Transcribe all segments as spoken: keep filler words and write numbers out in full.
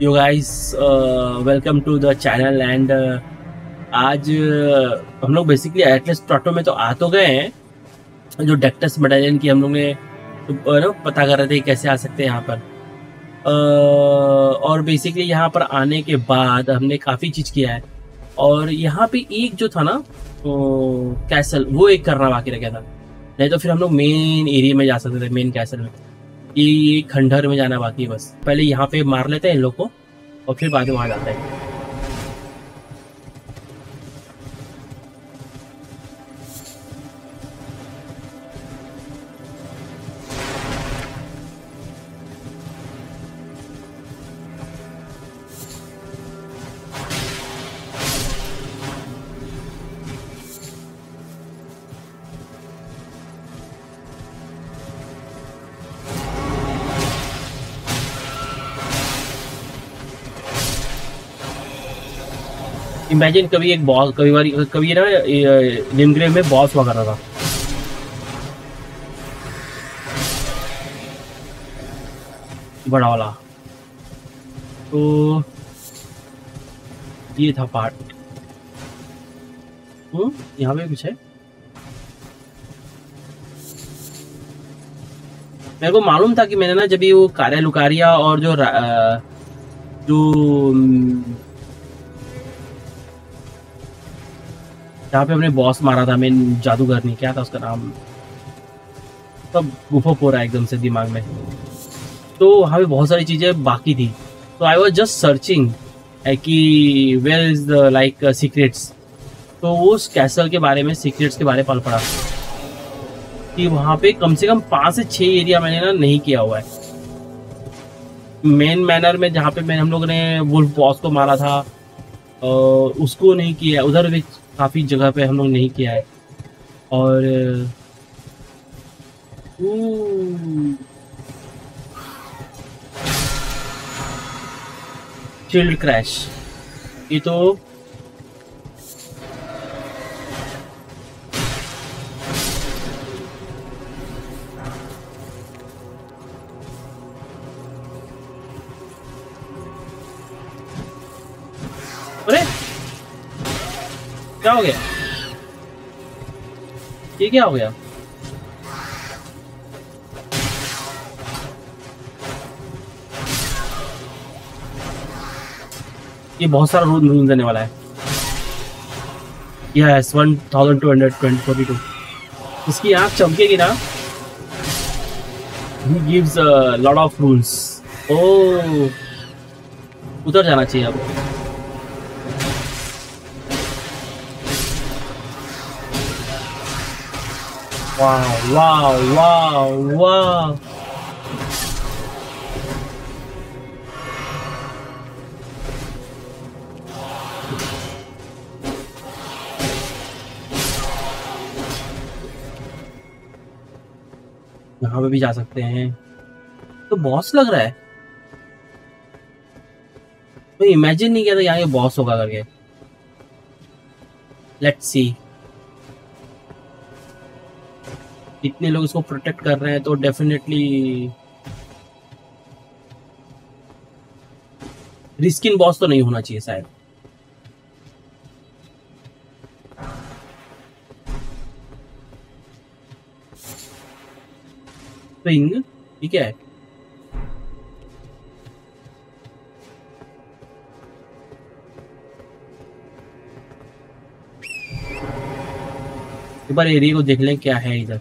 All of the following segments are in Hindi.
Yo guys, welcome to the channel and आज uh, हम लोग बेसिकली एटलेस्ट प्रोटो में तो आ तो गए हैं। जो डेक्टस मेडालियन की हम लोग ने तो, uh, पता कर रहे थे कैसे आ सकते हैं यहाँ पर। uh, और बेसिकली यहाँ पर आने के बाद हमने काफ़ी चीज़ किया है। और यहाँ पे एक जो था ना कैसल, वो एक करना बाकी रह गया था। नहीं तो फिर हम लोग मेन एरिया में जा सकते थे, मेन कैसल में। ये खंडहर में जाना बाकी है बस। पहले यहाँ पे मार लेते हैं इन लोग को और फिर बाद में वहां जाते हैं। इमेजिन कभी एक बॉस, कभी बार कभी ना लिमग्रेव में बॉस हुआ करता था। बड़ा वाला तो ये था पार्ट। हम्म यहाँ पे कुछ है। मेरे को मालूम था कि मैंने ना जब ये वो कार्या लुकारिया और जो रा- जो जहाँ पे हमने बॉस मारा था, मेन जादूगर नहीं, क्या था उसका नाम, सब गुफा हो रहा है एकदम से दिमाग में। तो वहाँ पे बहुत सारी चीज़ें बाकी थी। तो आई वॉज जस्ट सर्चिंग कि where is the like secrets. तो उस कैसल के बारे में, सीक्रेट्स के बारे में पल पड़ा कि वहाँ पे कम से कम पाँच से छः एरिया मैंने ना नहीं किया हुआ है। मेन मैनर में जहाँ पे मैं हम लोग ने वुल्फ बॉस को मारा था, और उसको नहीं किया है। उधर भी काफ़ी जगह पे हम लोग नहीं किया है। और शील्ड क्रैश, ये तो अरे क्या हो गया, ये क्या हो गया? ये बहुत सारा रूल रूल देने वाला है। Yes, one thousand two hundred twenty forty two. इसकी आँख चमकेगी ना, he gives lot of rules. Oh, उधर जाना चाहिए अब। वाह वाह वाह वाह, यहाँ पे भी जा सकते हैं। तो बॉस लग रहा है, मैं इमेजिन नहीं किया था यहाँ ये बॉस होगा करके। Let's see. इतने लोग इसको प्रोटेक्ट कर रहे हैं तो डेफिनेटली रिस्किन बॉस तो नहीं होना चाहिए शायद। रिंग ठीक है। एक बार एरिया को देख लें क्या है इधर।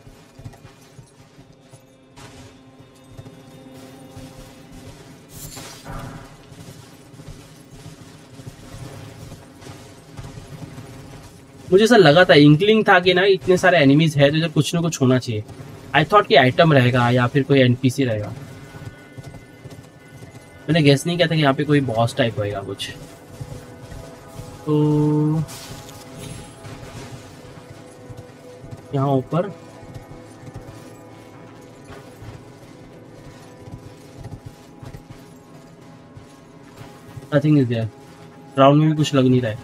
मुझे ऐसा लगा था, इंक्लिंग था कि ना इतने सारे एनिमीज है तो इधर कुछ ना कुछ होना चाहिए। आई थॉट कि आइटम रहेगा या फिर कोई एनपीसी रहेगा। मैंने गेस नहीं किया था कि यहाँ पे कोई बॉस टाइप होएगा कुछ। तो यहाँ ऊपर नथिंग इज देयर। ग्राउंड में भी कुछ लग नहीं रहा है।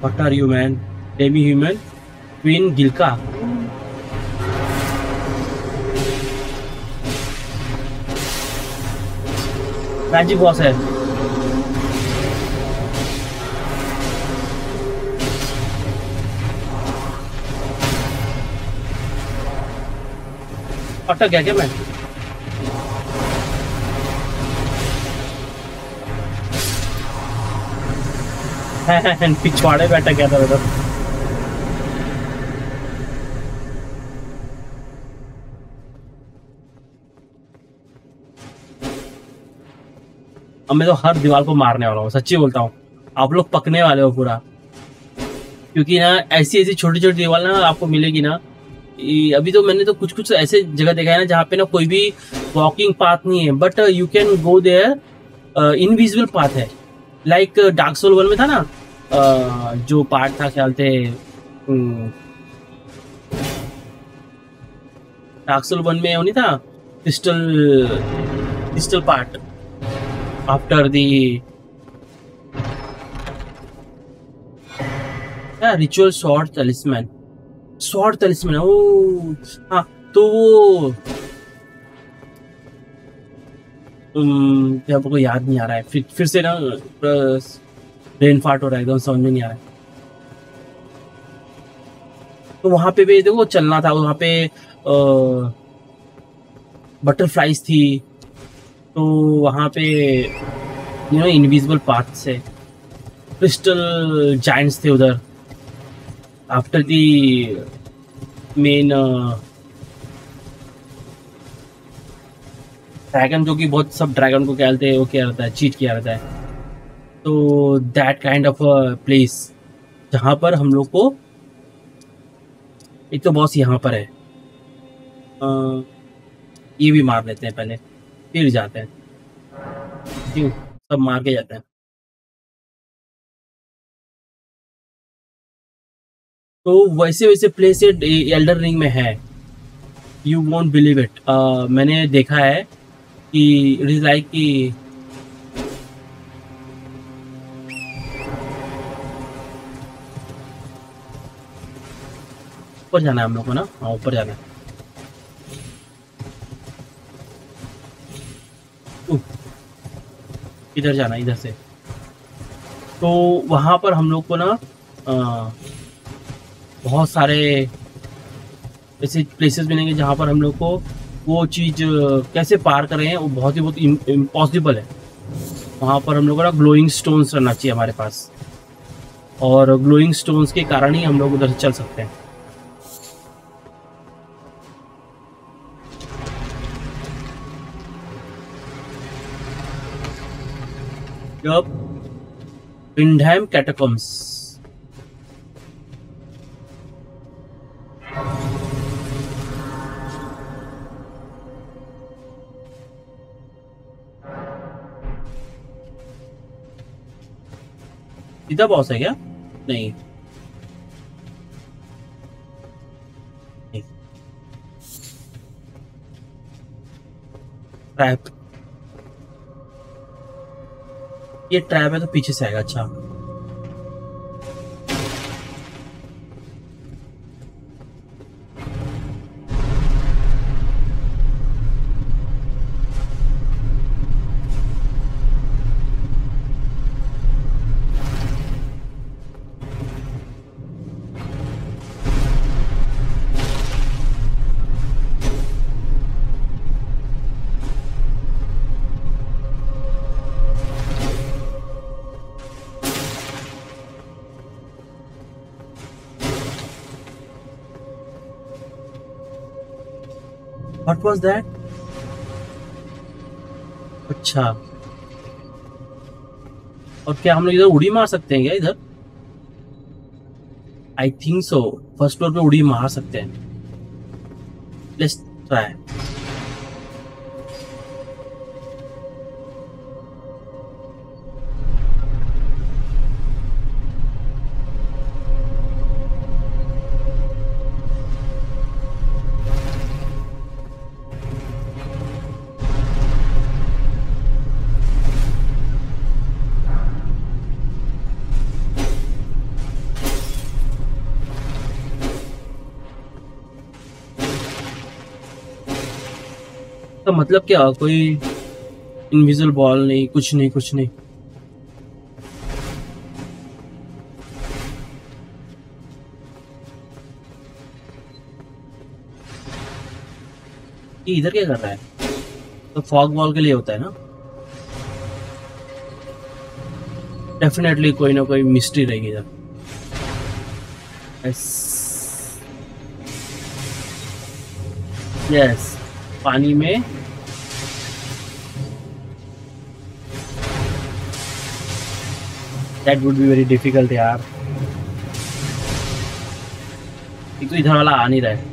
What are you man? Demi human queen Gilka. Magic boss है। अटक गया क्या मैं? पिछवाड़े पे अटक गया था उधर। अब मैं तो हर दीवार को मारने वाला हूँ, सच्ची बोलता हूँ। आप लोग पकने वाले हो पूरा, क्योंकि ना ऐसी ऐसी छोटी छोटी दीवार ना आपको मिलेगी ना। अभी तो मैंने तो कुछ कुछ ऐसे जगह देखा है ना जहाँ पे ना कोई भी वॉकिंग पाथ नहीं है, but you can go there, invisible path है। लाइक डार्क सोल वन में था ना, uh, जो पार्ट था ख्याल थे डार्क सोल वन में, वो नहीं था crystal crystal part after the ritual short talisman. Short talisman, oh हाँ, तो वो क्या आपको याद नहीं आ रहा है? फिर फिर से ना ब्रेन फार्ट हो रहा है, एकदम समझ में नहीं आ रहा है। तो वहां पे भी देखो चलना था, वहां पे बटरफ्लाइज थी, तो वहां पे यू नो इनविजिबल पाथ से क्रिस्टल जायंट्स थे उधर। आफ्टर दी मेन ड्रैगन, जो कि बहुत सब ड्रैगन को क्या कहते हैं, वो क्या रहता है, चीट किया रहता है। तो दैट काइंड ऑफ प्लेस जहाँ पर हम लोग को, एक तो बॉस यहाँ पर है, आ, ये भी मार लेते हैं पहले, फिर जाते हैं। क्यों सब मार के जाते हैं? तो वैसे वैसे प्लेस एल्डर रिंग में है, यू वोंट बिलीव इट। मैंने देखा है कि इट इज लाइक कि ऊपर जाना है हम लोग को ना। हाँ ऊपर जाना है। इधर जाना, इधर से। तो वहां पर हम लोग को ना आ, बहुत सारे ऐसे प्लेसेस मिलेंगे जहाँ पर हम लोग को वो चीज़ कैसे पार कर रहे हैं वो बहुत ही बहुत इम्पॉसिबल है। वहाँ पर हम लोग को ना ग्लोइंग स्टोन्स रहना चाहिए हमारे पास, और ग्लोइंग स्टोन्स के कारण ही हम लोग उधर से चल सकते हैं। जब विंडहैम कैटाकॉम्स, सीधा बॉस है क्या? नहीं, नहीं। ट्रैप, ये ट्रैप है तो पीछे से आएगा। अच्छा, व्हाट वाज दैट? अच्छा, और क्या हम लोग इधर उड़ी मार सकते हैं क्या इधर? I think so, first floor पे उड़ी मार सकते हैं। Let's try. तो मतलब क्या, कोई इनविजिबल बॉल नहीं, कुछ नहीं कुछ नहीं। ये इधर क्या कर रहा है? तो फॉग वॉल के लिए होता है ना। डेफिनेटली कोई ना कोई मिस्ट्री रहेगी इधर। यस, पानी में that would be very difficult यार। एक तो इधर वाला आ नहीं रहा है।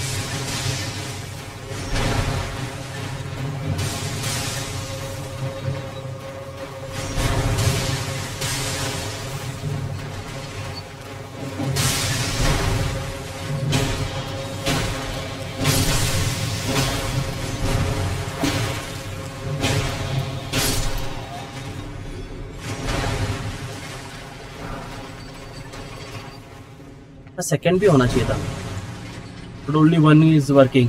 सेकंड भी होना चाहिए था, but only one is working.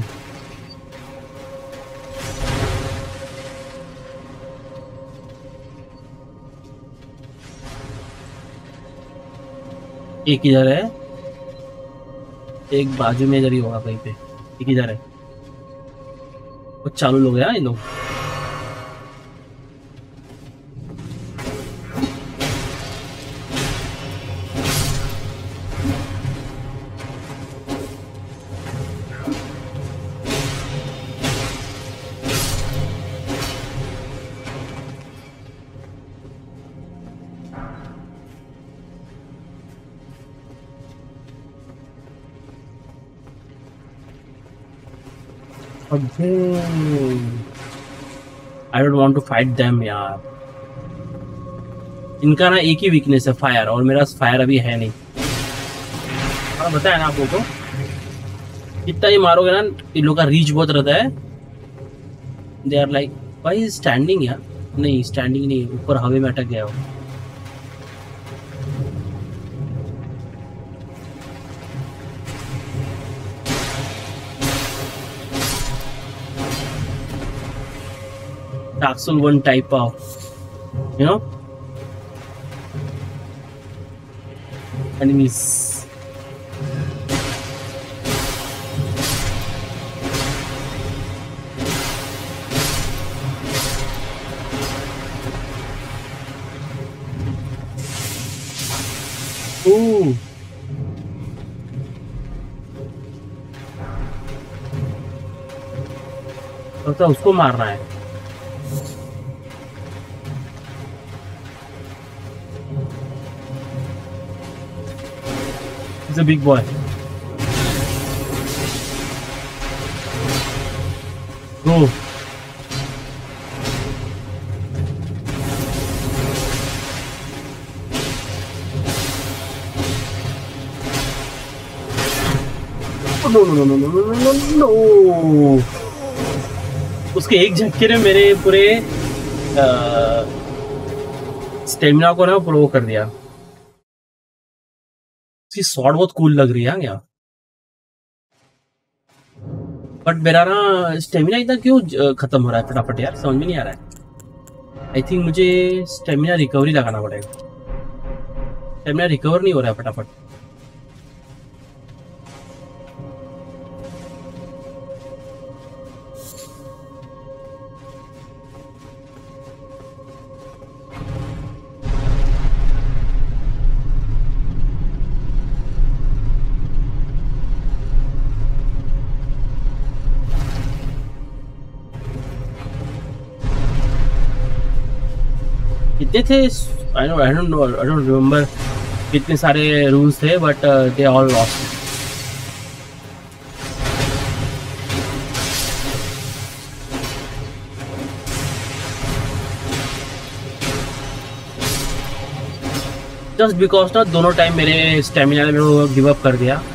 एक इधर है, एक बाजू में इधर ही होगा कहीं पे। एक इधर है, वो चालू लोग हैं इन लोग। I don't want to fight them यार। इनका ना एक ही वीकनेस है, फायर, और मेरा फायर अभी है नहीं। हाँ बताया ना आप लोगों को, कितना ही मारोगे ना, इन लोग का रीच बहुत रहता है। दे आर लाइक भाई स्टैंडिंग यार। नहीं स्टैंडिंग नहीं, ऊपर हवा में अटक गया हो। Dark Souls one type of, you know, enemies. Ooh. तो उसको मारना है। He's a big boy. Go. Oh, no, no, no, no, no, no, no, no. उसके एक झटके ने मेरे पूरे स्टेमिना को ना प्रो कर दिया। इसकी शॉट बहुत कूल लग रही है क्या, बट मेरा ना स्टेमिना इतना क्यों खत्म हो रहा है फटाफट यार, समझ में नहीं आ रहा है। आई थिंक मुझे स्टेमिना रिकवरी लगाना पड़ेगा। स्टेमिना रिकवर नहीं हो रहा है फटाफट। कितने थे? I know I don't know I don't remember कितने सारे रूल्स थे, but they all lost. Just because ना दोनों टाइम मेरे स्टेमिना ने मेरे को गिव अप कर दिया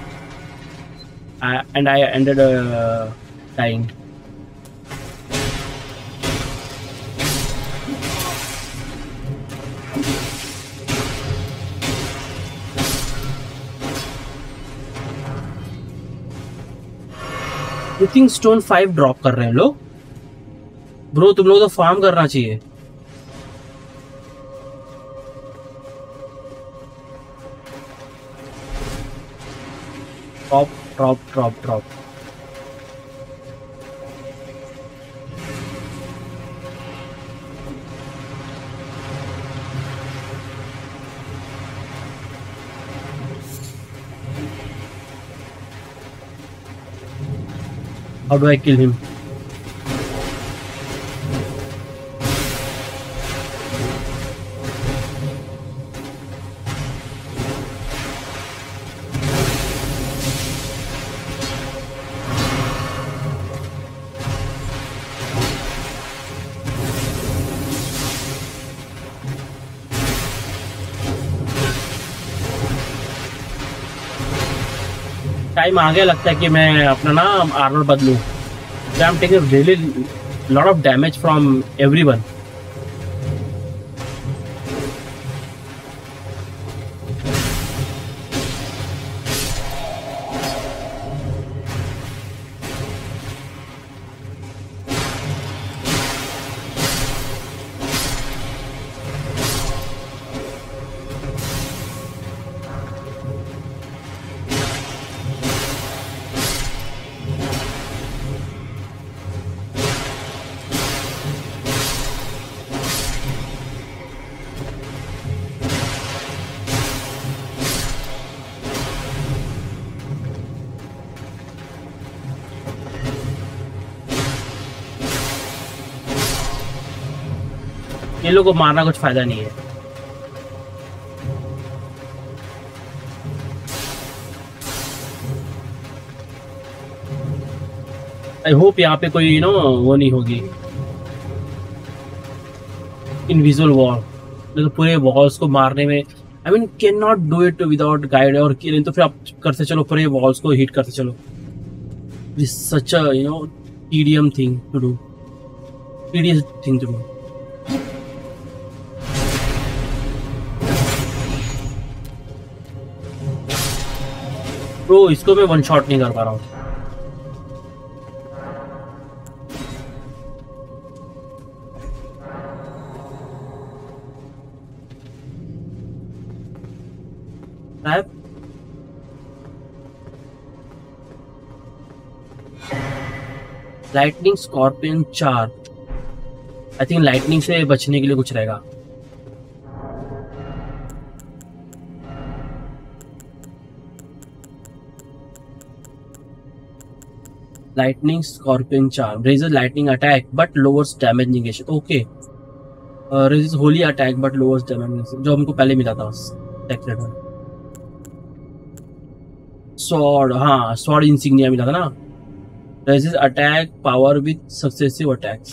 and I ended dying. Think stone five drop कर रहे हैं लोग। ब्रो तुम लोग तो फार्म करना चाहिए। Drop drop drop drop. How do I kill him? Time आ गया लगता है कि मैं अपना ना आर्मर बदलूं। I'm taking really lot of damage from everyone. ये लोगों को मारना कुछ फायदा नहीं है। आई होप यहाँ पे कोई नो वो नहीं होगी इनविजिबल वॉल। नहीं तो पूरे वॉल्स को मारने में I mean can not do it without guide. और नहीं तो फिर आप करते चलो पूरे वॉल्स को हिट करते चलो। This such a you know tedium thing to do, tedious thing to do. Bro इसको मैं वन शॉट नहीं कर पा रहा हूँ। लाइटनिंग स्कॉर्पियन चार। आई थिंक लाइटनिंग से बचने के लिए कुछ रहेगा। Lightning Scorpion Charm raises lightning attack but lowers damage negation. Okay. Uh, raises holy attack but lowers damage negation. जो हमको पहले मिला था सेक्रेट में। Sword, हाँ Sword insignia मिला था ना। Raises attack power with successive attacks.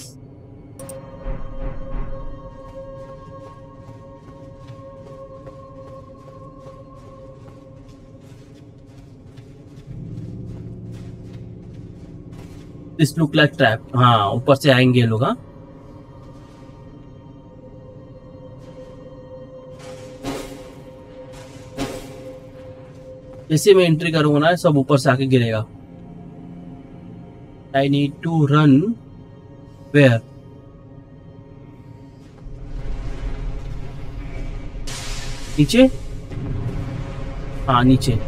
This look like trap. हाँ ऊपर से आएंगे ये लोग। हाँ जैसे मैं एंट्री करूंगा ना सब ऊपर से आके गिरेगा। I need to run where? नीचे। हाँ नीचे।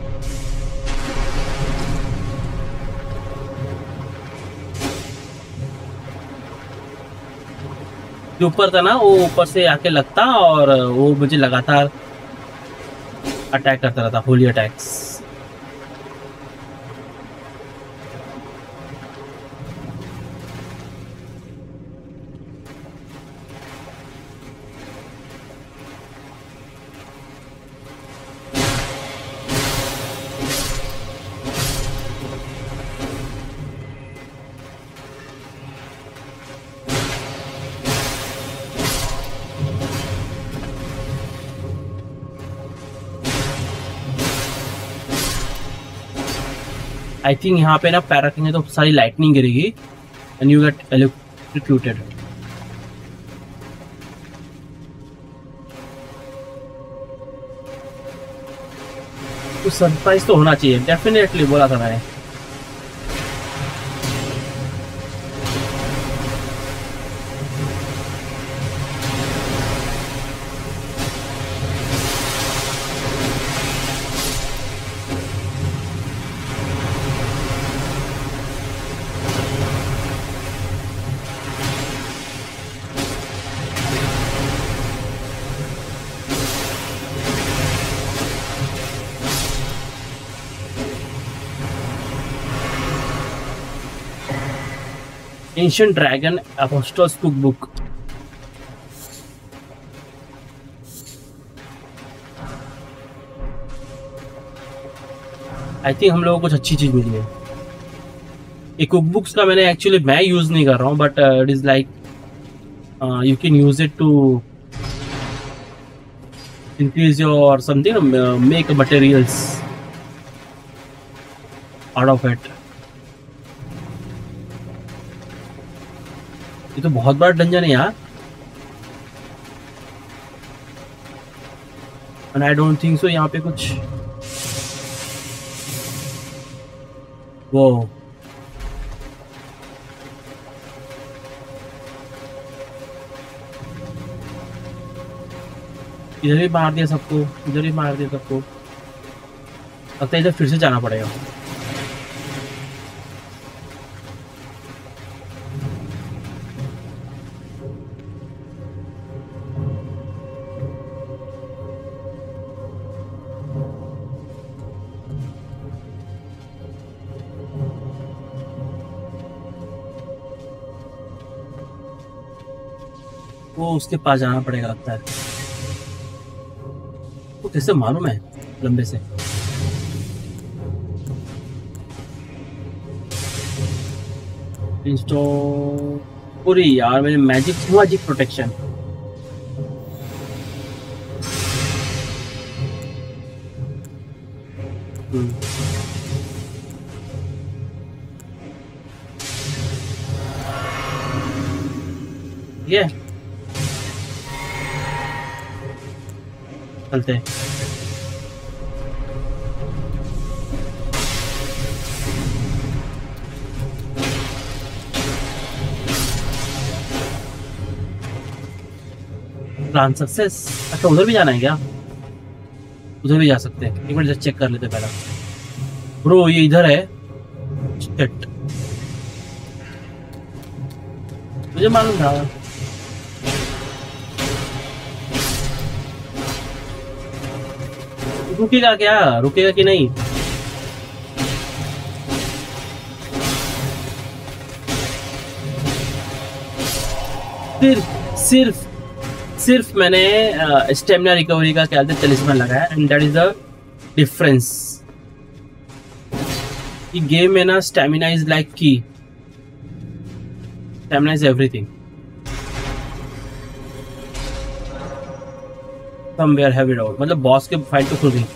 जो ऊपर था ना वो ऊपर से आके लगता और वो मुझे लगातार अटैक करता रहता, होली अटैक्स। आई थिंक यहाँ पे ना पैर रखेंगे तो सारी लाइटनिंग गिरेगी एंड यू गेट इलेक्ट्रोक्यूटेड। तो सरप्राइज तो होना चाहिए डेफिनेटली, बोला था मैंने। Ancient dragon apostles cookbook. I think हम लोगों को कुछ अच्छी चीज मिली है। ये कुक बुक्स का मैंने एक्चुअली मैं यूज नहीं कर रहा हूँ, but it is like you can use it to increase your something, uh, make materials out of it. ये तो बहुत बड़ा डंजन है यार, and I don't think so यहाँ पे कुछ वो इधर भी मार दिया सबको, इधर भी मार दिया सबको। लगता है इधर फिर से जाना पड़ेगा। वो उसके पास जाना पड़ेगा लगता है। वो कैसे मालूम है लंबे से? इंस्टॉल पूरी यार मैंने मैजिक मैजिक प्रोटेक्शन। ये चलते हैं। Plan success. अच्छा उधर भी जाना है क्या? उधर भी जा सकते हैं, एक मिनट जस्ट चेक कर लेते पहला। ब्रो ये इधर है, शिट मुझे मालूम था। रुकेगा क्या? रुकेगा कि नहीं? सिर्फ सिर्फ सिर्फ मैंने स्टेमिना रिकवरी का क्या टैलिस्मैन लगाया, and that is the difference. ये गेम में ना stamina is like key, stamina is everything. Somewhere have it out, मतलब बॉस के फाइट तो खुल गई।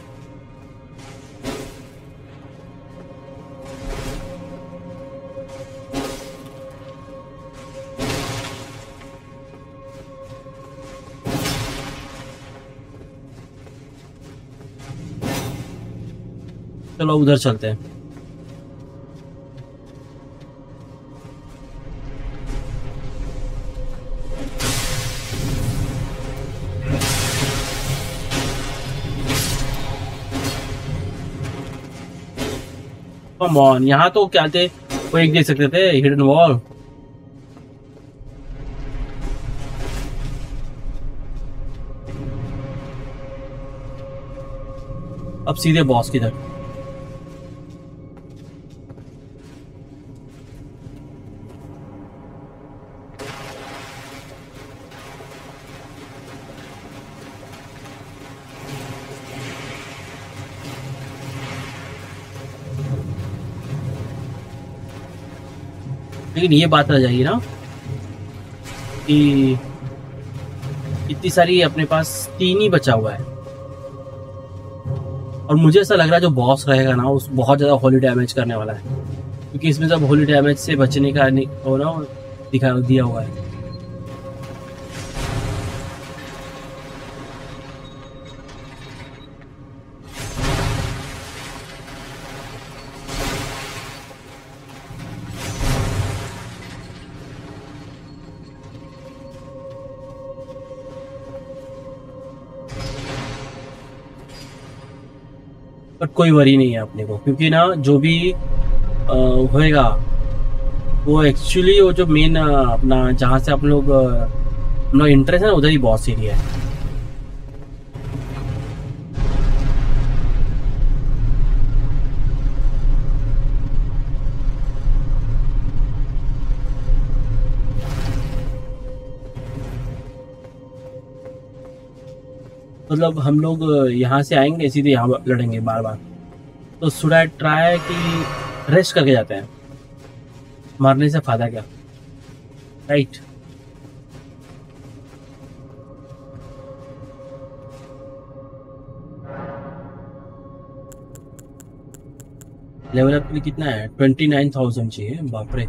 चलो उधर चलते हैं। कम ऑन, यहाँ तो क्या थे वो एक देख सकते थे हिडन वॉल। अब सीधे बॉस की तरफ। लेकिन ये बात आ जाएगी ना कि इतनी सारी अपने पास तीन ही बचा हुआ है, और मुझे ऐसा लग रहा है जो बॉस रहेगा ना उस बहुत ज़्यादा होली डैमेज करने वाला है, क्योंकि इसमें सब होली डैमेज से बचने का हो ना दिखा दिया हुआ है। बट कोई वरी नहीं है अपने को, क्योंकि ना जो भी आ, होएगा वो एक्चुअली वो जो मेन अपना जहाँ से हम लोग अपना इंटरेस्ट है ना उधर ही बॉस एरिया है। मतलब हम लोग यहाँ से आएंगे सीधे यहाँ लड़ेंगे बार बार, तो शुड आई ट्राई कि रेस्ट करके जाते हैं, मारने से फायदा क्या, राइट। लेवल अप के लिए कितना है, ट्वेंटी नाइन थाउजेंड चाहिए, बाप रे।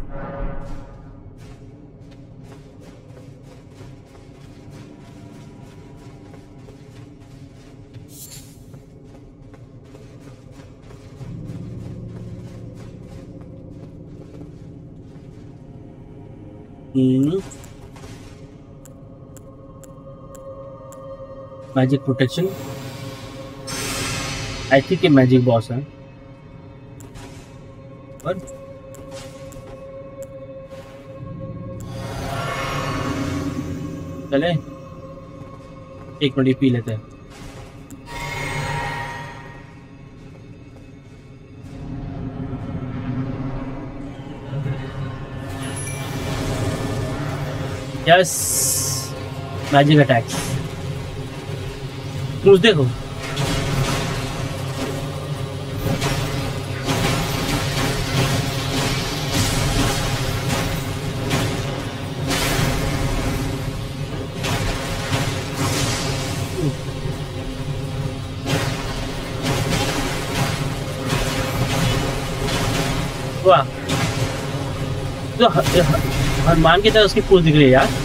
मैजिक प्रोटेक्शन, आई थिंक ये मैजिक बॉस है। और चले एक मिनट पी लेते हैं। यस, मैजिक अटैक, कुछ देखो। वाह, तो हनुमान की तरह उसकी पूछ दिख रही है यार।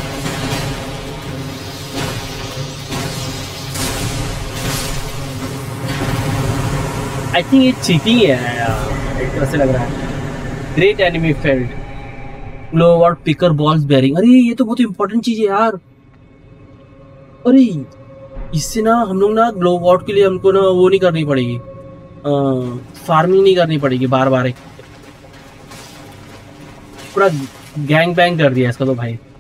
आई थिंक ये चीटिंग है यार, एक तरह से लग रहा है। Great enemy felled, glovewort picker's bell bearing. अरे ये तो बहुत इंपॉर्टेंट चीज है यार। अरे इससे ना हम लोग ना ग्लो अबाउट के लिए हमको ना वो नहीं करनी पड़ेगी, फार्मिंग नहीं करनी पड़ेगी बार बार। एक पूरा गैंग बैंग कर दिया इसका तो भाई।